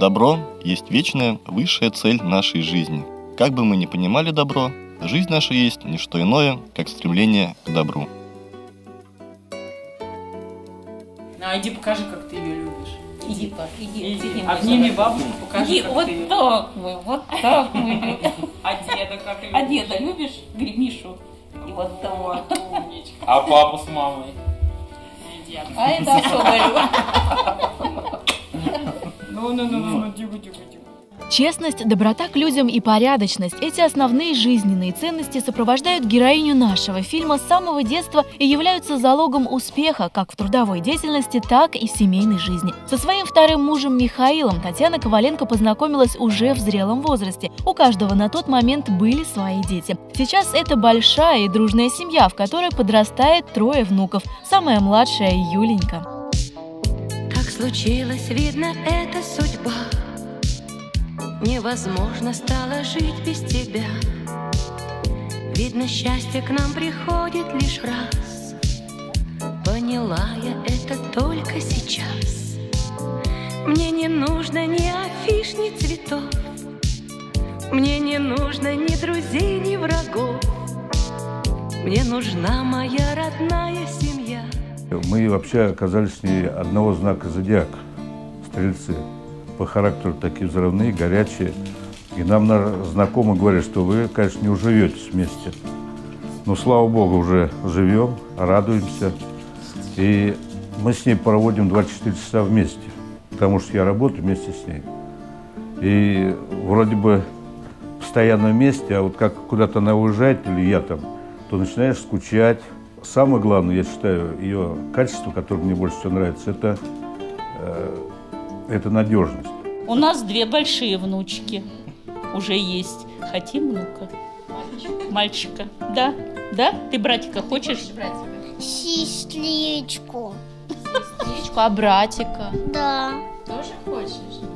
Добро есть вечная, высшая цель нашей жизни. Как бы мы ни понимали добро, жизнь наша есть не что иное, как стремление к добру. Иди покажи, как ты ее любишь. Иди. Обними бабушку, покажи, как вот ты ее так мы, вот так мы. А деда как любишь? А деда любишь? Мишу? И вот так. Вот, умничка. А папу с мамой? Иди, А это особое. Ну, тихо. Честность, доброта к людям и порядочность – эти основные жизненные ценности сопровождают героиню нашего фильма с самого детства и являются залогом успеха как в трудовой деятельности, так и в семейной жизни. Со своим вторым мужем Михаилом Татьяна Коваленко познакомилась уже в зрелом возрасте. У каждого на тот момент были свои дети. Сейчас это большая и дружная семья, в которой подрастает 3 внуков. Самая младшая – Юленька. Как случилось, видно, это судьба. Невозможно стало жить без тебя. Видно, счастье к нам приходит лишь раз. Поняла я это только сейчас. Мне не нужно ни афиш, ни цветов. Мне не нужно ни друзей, ни врагов. Мне нужна моя родная семья. Мы вообще оказались с ней одного знака зодиака, стрельцы. По характеру такие взрывные, горячие. И нам знакомые говорят, что вы, конечно, не уживетесь вместе. Но, слава богу, уже живем, радуемся. И мы с ней проводим 24 часа вместе, потому что я работаю вместе с ней. И вроде бы постоянно вместе, а вот как куда-то она уезжает, или я там, то начинаешь скучать. Самое главное, я считаю, ее качество, которое мне больше всего нравится, это надежность. У нас 2 большие внучки уже есть. Хотим внука? Мальчика. Да? Да? Ты братика хочешь? Сестричку. Сестричку, а братика? Да. Тоже хочешь?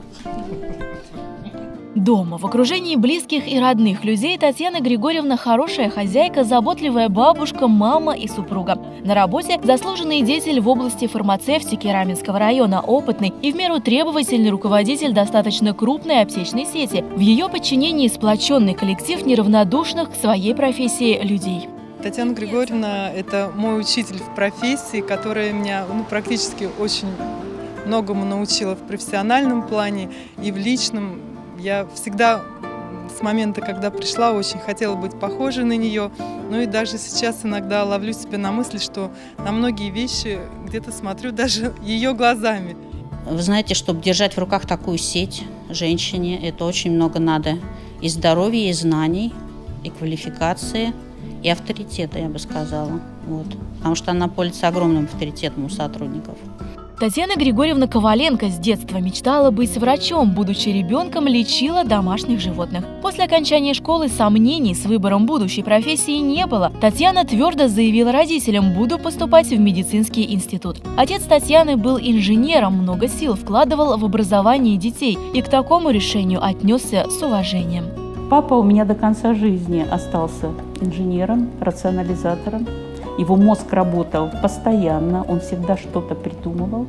Дома, в окружении близких и родных людей, Татьяна Григорьевна хорошая хозяйка, заботливая бабушка, мама и супруга. На работе заслуженный деятель в области фармацевтики Раменского района, опытный и в меру требовательный руководитель достаточно крупной аптечной сети. В ее подчинении сплоченный коллектив неравнодушных к своей профессии людей. Татьяна Григорьевна – это мой учитель в профессии, которая меня практически очень многому научила в профессиональном плане и в личном. Я всегда с момента, когда пришла, очень хотела быть похожей на нее. Ну и даже сейчас иногда ловлю себя на мысли, что на многие вещи где-то смотрю даже ее глазами. Вы знаете, чтобы держать в руках такую сеть женщине, это очень много надо. И здоровья, и знаний, и квалификации, и авторитета, я бы сказала. Вот. Потому что она пользуется огромным авторитетом у сотрудников. Татьяна Григорьевна Коваленко с детства мечтала быть врачом, будучи ребенком, лечила домашних животных. После окончания школы сомнений с выбором будущей профессии не было. Татьяна твердо заявила родителям: буду поступать в медицинский институт. Отец Татьяны был инженером, много сил вкладывал в образование детей и к такому решению отнесся с уважением. Папа у меня до конца жизни остался инженером, рационализатором. Его мозг работал постоянно, он всегда что-то придумывал.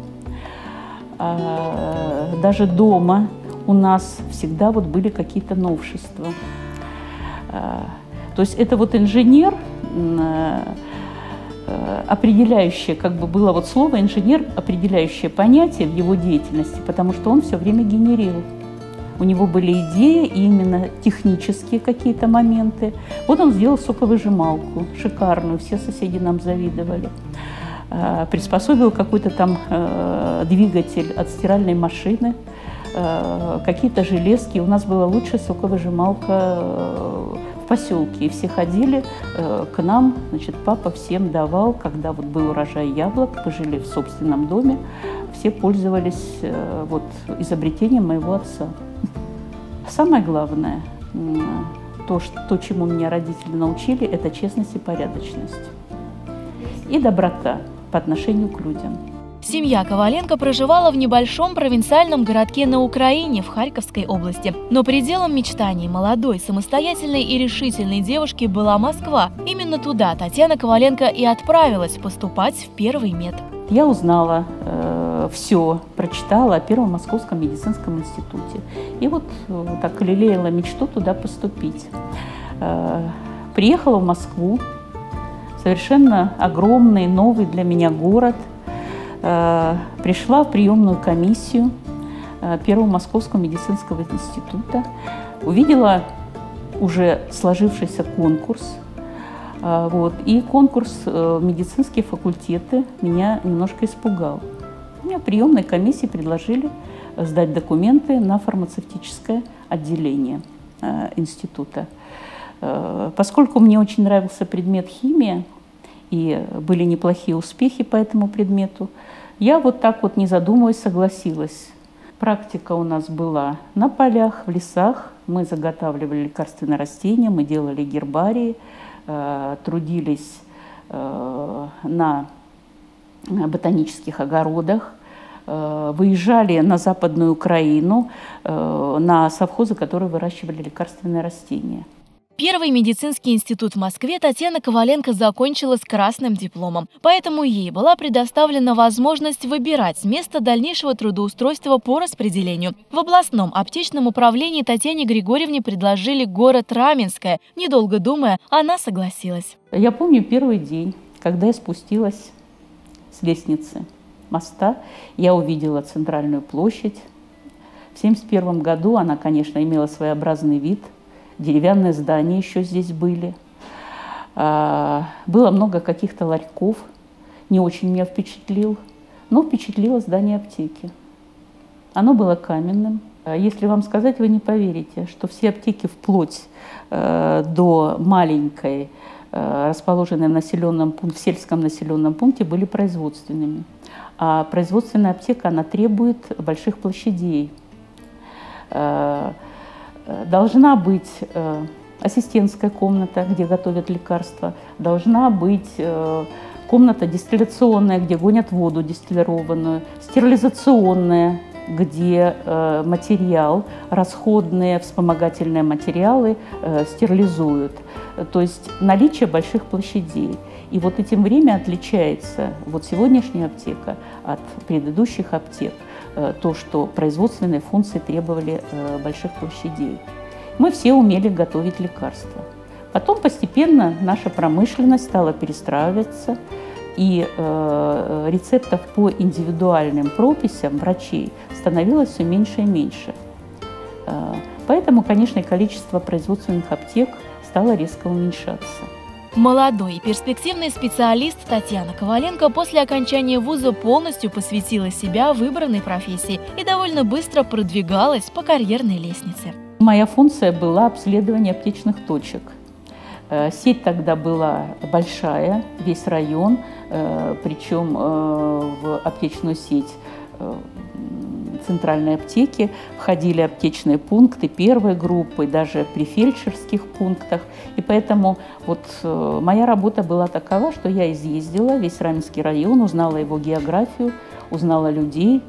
Даже дома у нас всегда были какие-то новшества. То есть это инженер, определяющее, было слово инженер, определяющее понятие в его деятельности, потому что он все время генерил. У него были идеи, именно технические какие-то моменты. Вот он сделал соковыжималку, шикарную, все соседи нам завидовали. Приспособил какой-то там двигатель от стиральной машины, какие-то железки. У нас была лучшая соковыжималка в поселке. И все ходили к нам, папа всем давал, когда был урожай яблок, мы жили в собственном доме, все пользовались изобретением моего отца. Самое главное, то, чему меня родители научили, это честность и порядочность. И доброта по отношению к людям. Семья Коваленко проживала в небольшом провинциальном городке на Украине, в Харьковской области. Но пределом мечтаний молодой, самостоятельной и решительной девушки была Москва. Именно туда Татьяна Коваленко и отправилась поступать в первый мед. Я узнала все прочитала о Первом Московском медицинском институте. И вот так лелеяла мечту туда поступить. Приехала в Москву, совершенно огромный, новый для меня город. Пришла в приемную комиссию Первого Московского медицинского института, увидела уже сложившийся конкурс. И конкурс в медицинские факультеты меня немножко испугал. Мне в приемной комиссии предложили сдать документы на фармацевтическое отделение института. Поскольку мне очень нравился предмет химия, и были неплохие успехи по этому предмету, я вот так вот, не задумываясь, согласилась. Практика у нас была на полях, в лесах. Мы заготавливали лекарственные растения, мы делали гербарии, трудились на ботанических огородах, выезжали на Западную Украину, на совхозы, которые выращивали лекарственные растения. Первый медицинский институт в Москве Татьяна Коваленко закончила с красным дипломом, поэтому ей была предоставлена возможность выбирать место дальнейшего трудоустройства по распределению. В областном аптечном управлении Татьяне Григорьевне предложили город Раменское. Недолго думая, она согласилась. Я помню первый день, когда я спустилась с лестницы моста, я увидела центральную площадь. В 1971 году она, конечно, имела своеобразный вид. Деревянные здания еще здесь были. Было много каких-то ларьков. Не очень меня впечатлил. Но впечатлило здание аптеки. Оно было каменным. Если вам сказать, вы не поверите, что все аптеки вплоть до маленькой, расположенной в сельском населенном пункте, были производственными. А производственная аптека, она требует больших площадей. Должна быть ассистентская комната, где готовят лекарства, должна быть комната дистилляционная, где гонят воду дистиллированную, стерилизационная, где материал, расходные вспомогательные материалы стерилизуют. То есть наличие больших площадей. И вот этим время отличается вот сегодняшняя аптека от предыдущих аптек. То, что производственные функции требовали больших площадей. Мы все умели готовить лекарства. Потом постепенно наша промышленность стала перестраиваться, и рецептов по индивидуальным прописям врачей становилось все меньше и меньше. Поэтому, конечно, количество производственных аптек стало резко уменьшаться. Молодой и перспективный специалист Татьяна Коваленко после окончания вуза полностью посвятила себя выбранной профессии и довольно быстро продвигалась по карьерной лестнице. Моя функция была обследование аптечных точек. Сеть тогда была большая, весь район, причем в аптечную сеть центральной аптеки входили аптечные пункты первой группы, даже при фельдшерских пунктах. И поэтому вот моя работа была такова, что я изъездила весь Раменский район, узнала его географию, узнала людей,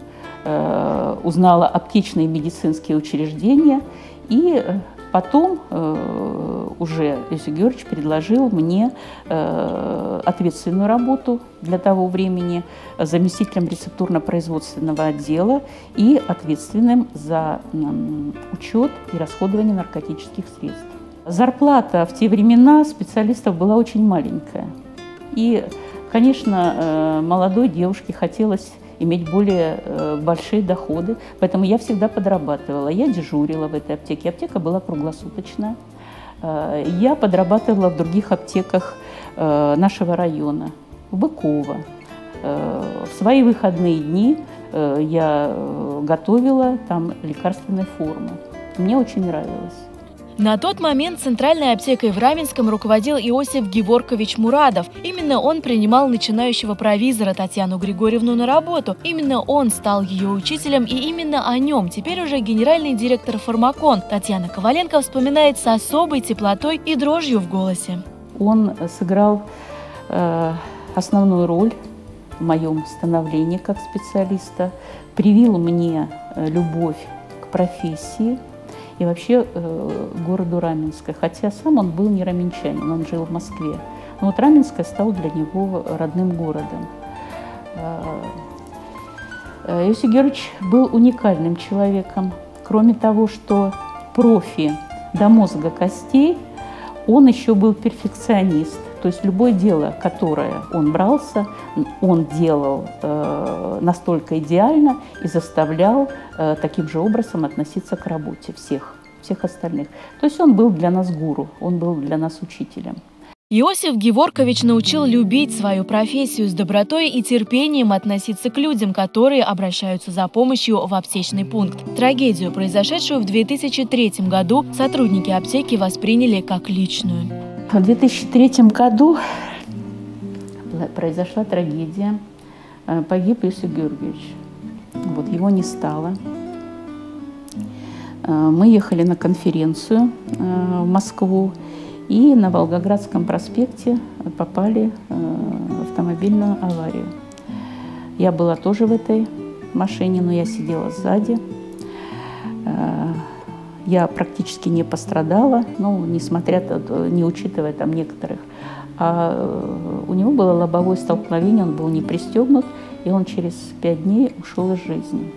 узнала аптечные медицинские учреждения. И потом уже Иосиф Георгиевич предложил мне ответственную работу для того времени заместителем рецептурно-производственного отдела и ответственным за учет и расходование наркотических средств. Зарплата в те времена специалистов была очень маленькая. И, конечно, молодой девушке хотелось иметь более большие доходы, поэтому я всегда подрабатывала. Я дежурила в этой аптеке. Аптека была круглосуточная. Я подрабатывала в других аптеках нашего района, в Быково. В свои выходные дни я готовила там лекарственные формы. Мне очень нравилось. На тот момент центральной аптекой в Раменском руководил Иосиф Геворкович Мурадов. Именно он принимал начинающего провизора Татьяну Григорьевну на работу. Именно он стал ее учителем, и именно о нем теперь уже генеральный директор «Фармакон» Татьяна Коваленко вспоминает с особой теплотой и дрожью в голосе. Он сыграл основную роль в моем становлении как специалиста, привил мне любовь к профессии и вообще городу Раменское. Хотя сам он был не раменчанин, он жил в Москве. Но вот Раменское стало для него родным городом. Иосиф Георгиевич был уникальным человеком. Кроме того, что профи до мозга костей, он еще был перфекционист. То есть любое дело, которое он брался, он делал настолько идеально и заставлял таким же образом относиться к работе всех остальных. То есть он был для нас гуру, он был для нас учителем. Иосиф Геворкович научил любить свою профессию, с добротой и терпением относиться к людям, которые обращаются за помощью в аптечный пункт. Трагедию, произошедшую в 2003 году, сотрудники аптеки восприняли как личную. В 2003 году произошла трагедия. Погиб Иосиф Георгиевич. Вот, его не стало. Мы ехали на конференцию в Москву. И на Волгоградском проспекте попали в автомобильную аварию. Я была тоже в этой машине, но я сидела сзади. Я практически не пострадала, ну, не учитывая там некоторых. А у него было лобовое столкновение, он был не пристегнут, и он через 5 дней ушел из жизни.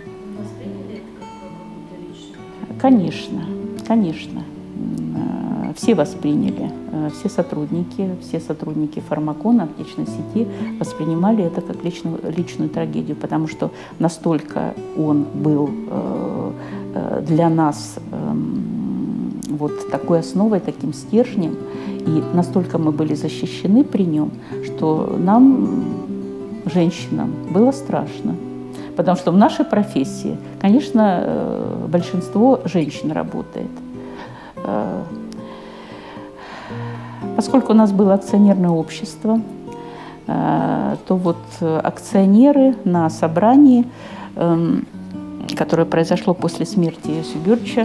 Конечно, конечно. Все восприняли, все сотрудники Фармакона, аптечной сети воспринимали это как личную трагедию, потому что настолько он был для нас вот такой основой, таким стержнем, и настолько мы были защищены при нем, что нам, женщинам, было страшно. Потому что в нашей профессии, конечно, большинство женщин работает. Поскольку у нас было акционерное общество, то вот акционеры на собрании, которое произошло после смерти Иосифа Георгиевича,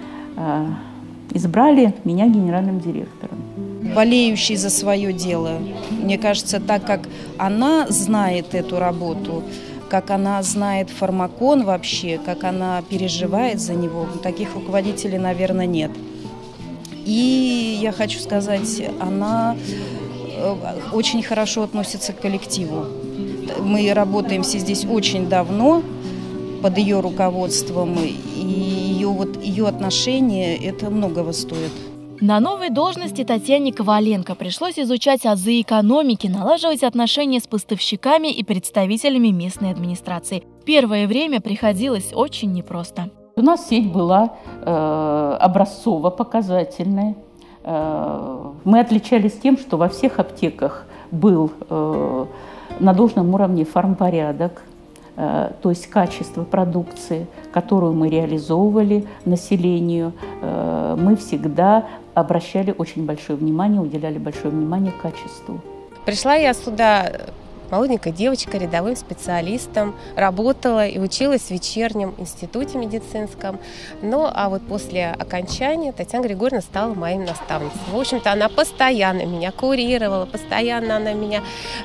избрали меня генеральным директором. Болеющий за свое дело. Мне кажется, так как она знает эту работу, как она знает Фармакон вообще, как она переживает за него, таких руководителей, наверное, нет. И я хочу сказать, она очень хорошо относится к коллективу. Мы работаем все здесь очень давно под ее руководством, и ее отношение, это многого стоит. На новой должности Татьяне Коваленко пришлось изучать азы экономики, налаживать отношения с поставщиками и представителями местной администрации. Первое время приходилось очень непросто. У нас сеть была образцово-показательная. Мы отличались тем, что во всех аптеках был на должном уровне фармпорядок, то есть качество продукции, которую мы реализовывали населению. Мы всегда обращали очень большое внимание, уделяли большое внимание качеству. Пришла я сюда молоденькая девочка, рядовым специалистом, работала и училась в вечернем институте медицинском. Ну, а вот после окончания Татьяна Григорьевна стала моим наставницей. В общем-то, она постоянно меня курировала, постоянно она меня,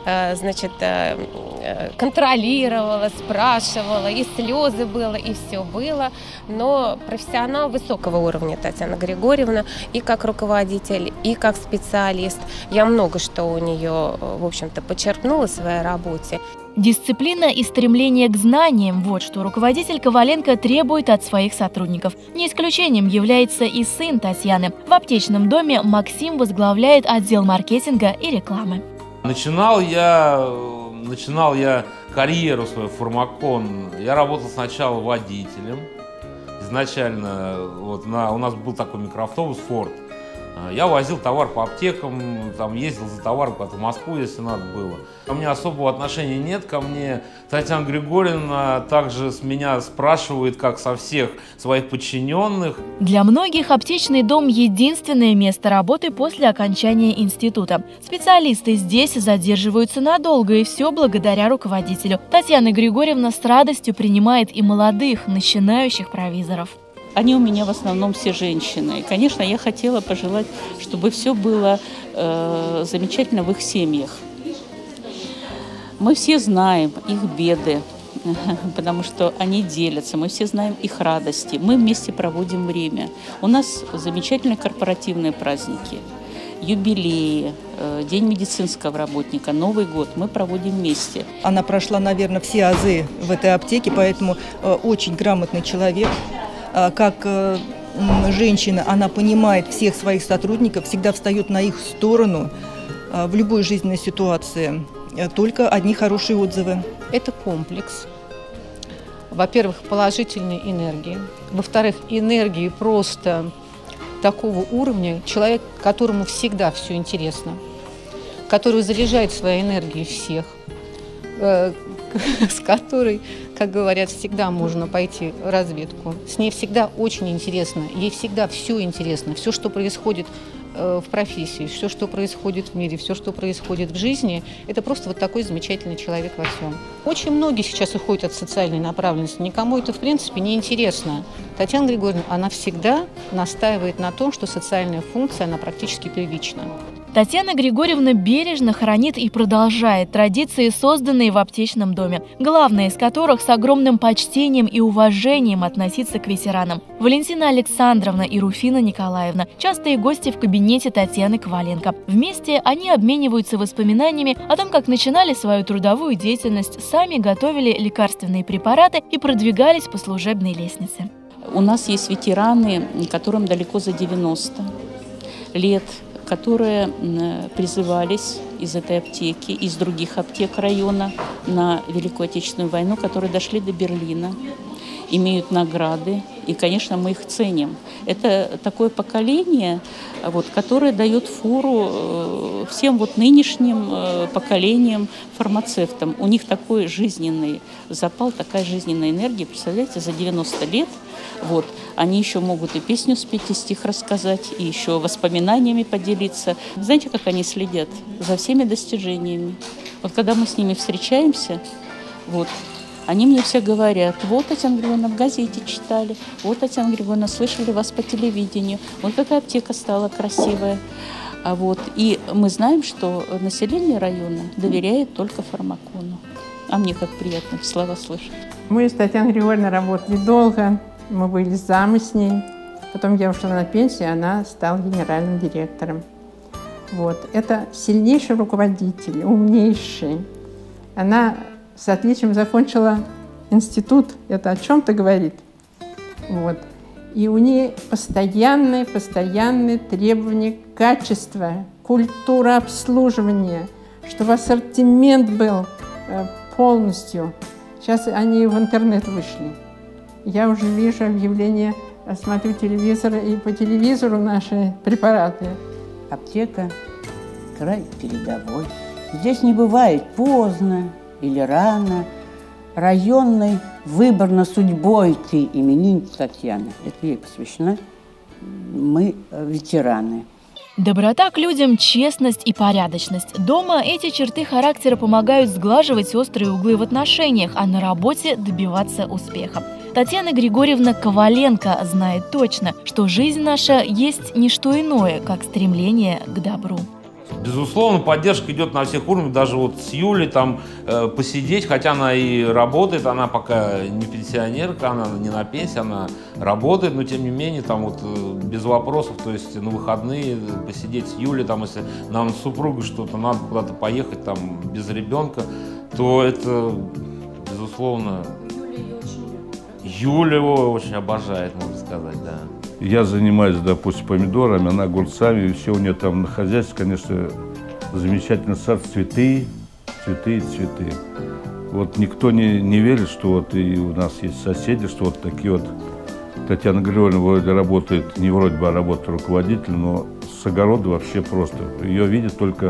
контролировала, спрашивала, и слезы было, и все было. Но профессионал высокого уровня Татьяна Григорьевна и как руководитель, и как специалист. Я много что у нее, в общем-то, подчеркнула в своей работе. Дисциплина и стремление к знаниям – вот что руководитель Коваленко требует от своих сотрудников. Не исключением является и сын Татьяны. В аптечном доме Максим возглавляет отдел маркетинга и рекламы. Начинал я карьеру свою в Фармакон. Я работал сначала водителем. Изначально у нас был такой микроавтобус «Форд». Я возил товар по аптекам, там ездил за товаром в Москву, если надо было. У меня особого отношения нет ко мне. Tatьяна Григорьевна также с меня спрашивает, как со всех своих подчиненных. Для многих аптечный дом – единственное место работы после окончания института. Специалисты здесь задерживаются надолго, и все благодаря руководителю. Татьяна Григорьевна с радостью принимает и молодых, начинающих провизоров. Они у меня в основном все женщины. И, конечно, я хотела пожелать, чтобы все было замечательно в их семьях. Мы все знаем их беды, потому что они делятся. Мы все знаем их радости. Мы вместе проводим время. У нас замечательные корпоративные праздники. юбилеи, День медицинского работника, Новый год мы проводим вместе. Она прошла, наверное, все азы в этой аптеке, поэтому очень грамотный человек. Как женщина, она понимает всех своих сотрудников, всегда встает на их сторону в любой жизненной ситуации. Только одни хорошие отзывы. Это комплекс. Во-первых, положительной энергии. Во-вторых, энергии просто такого уровня. Человек, которому всегда все интересно, который заряжает своей энергией всех, с которой, как говорят, всегда можно пойти в разведку. С ней всегда очень интересно, ей всегда все интересно, все, что происходит в профессии, все, что происходит в мире, все, что происходит в жизни, это просто вот такой замечательный человек во всем. Очень многие сейчас уходят от социальной направленности, никому это в принципе не интересно. Татьяна Григорьевна, она всегда настаивает на том, что социальная функция, она практически первична. Татьяна Григорьевна бережно хранит и продолжает традиции, созданные в аптечном доме, главное из которых с огромным почтением и уважением относиться к ветеранам. Валентина Александровна и Руфина Николаевна – частые гости в кабинете Татьяны Коваленко. Вместе они обмениваются воспоминаниями о том, как начинали свою трудовую деятельность, сами готовили лекарственные препараты и продвигались по служебной лестнице. У нас есть ветераны, которым далеко за 90 лет, которые призывались из этой аптеки, из других аптек района на Великую Отечественную войну, которые дошли до Берлина, имеют награды, и, конечно, мы их ценим. Это такое поколение, которое дает фору всем нынешним поколениям фармацевтам. У них такой жизненный запал, такая жизненная энергия, представляете, за 90 лет. Они еще могут и песню спеть, и стих рассказать, и еще воспоминаниями поделиться. Знаете, как они следят за всеми достижениями? Когда мы с ними встречаемся, они мне все говорят: вот, Татьяна Григорьевна, в газете читали, вот, Татьяна Григорьевна, слышали вас по телевидению, вот какая аптека стала красивая. И мы знаем, что население района доверяет только фармакону. А мне как приятно эти слова слышать. Мы с Татьяной Григорьевной работали долго, мы были замуж с ней. Потом я ушла на пенсию, она стала генеральным директором. Это сильнейший руководитель, умнейший. Она с отличием закончила институт, это о чем-то говорит. И у нее постоянные требования качества, культура обслуживания, чтобы ассортимент был полностью. Сейчас они в интернет вышли. Я уже вижу объявления, смотрю телевизор, и по телевизору наши препараты. Аптека – край передовой. Здесь не бывает поздно или рано. Районный выбрана судьбой ты, именинница Татьяна. Это ей посвящено. Мы ветераны. Доброта к людям, честность и порядочность. Дома эти черты характера помогают сглаживать острые углы в отношениях, а на работе добиваться успеха. Татьяна Григорьевна Коваленко знает точно, что жизнь наша есть не что иное, как стремление к добру. Безусловно, поддержка идет на всех уровнях, даже с Юлей посидеть, хотя она и работает, она пока не пенсионерка, она не на пенсии, она работает, но тем не менее без вопросов, то есть на выходные посидеть с Юлей, если нам с супругой что-то надо куда-то поехать без ребенка, то это, безусловно, Юля его очень обожает, можно сказать, да. Я занимаюсь, допустим, помидорами, она огурцами, и все у нее там на хозяйстве, конечно, замечательно сад, цветы. Никто не верит, что и у нас есть соседи, что такие Татьяна Григорьевна вроде работает, а работает руководитель, но с огорода вообще просто. Ее видят только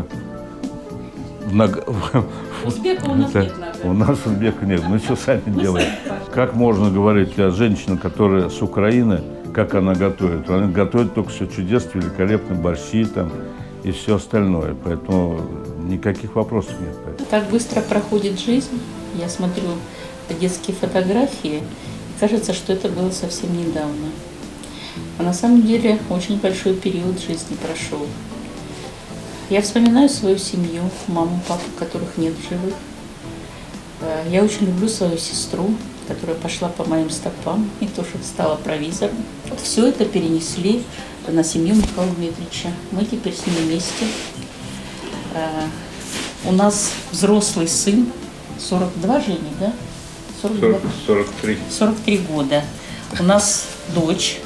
Узбека у нас нет. У нас узбека нет, мы все сами делаем. Как можно говорить о женщине, которая с Украины, как она готовит? Она готовит только все чудесно, великолепно, борщи и все остальное. Поэтому никаких вопросов нет. Так быстро проходит жизнь. Я смотрю детские фотографии. Кажется, что это было совсем недавно. А на самом деле очень большой период жизни прошел. Я вспоминаю свою семью, маму, папу, которых нет в живых. Я очень люблю свою сестру, которая пошла по моим стопам и тоже стала провизором. Все это перенесли на семью Михаила Дмитриевича. Мы теперь с ним вместе. У нас взрослый сын, 42, Женя, да? 42? 43. 43 года. У нас дочь,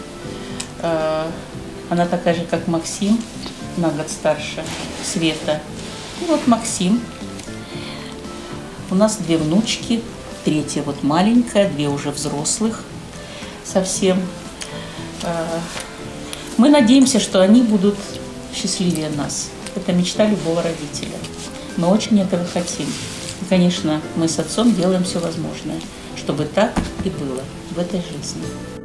она такая же, как Максим, на год старше, Света. И вот Максим. У нас 2 внучки, 3 вот маленькая, 2 уже взрослых совсем. Мы надеемся, что они будут счастливее нас. Это мечта любого родителя. Мы очень этого хотим. И, конечно, мы с отцом делаем все возможное, чтобы так и было в этой жизни.